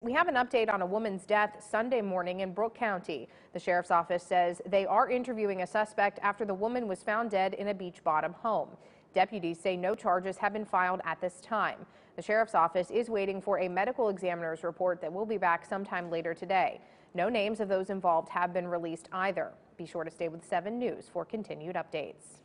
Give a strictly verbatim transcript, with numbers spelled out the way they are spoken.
We have an update on a woman's death Sunday morning in Brooke County. The sheriff's office says they are interviewing a suspect after the woman was found dead in a Beech Bottom home. Deputies say no charges have been filed at this time. The sheriff's office is waiting for a medical examiner's report that will be back sometime later today. No names of those involved have been released either. Be sure to stay with seven News for continued updates.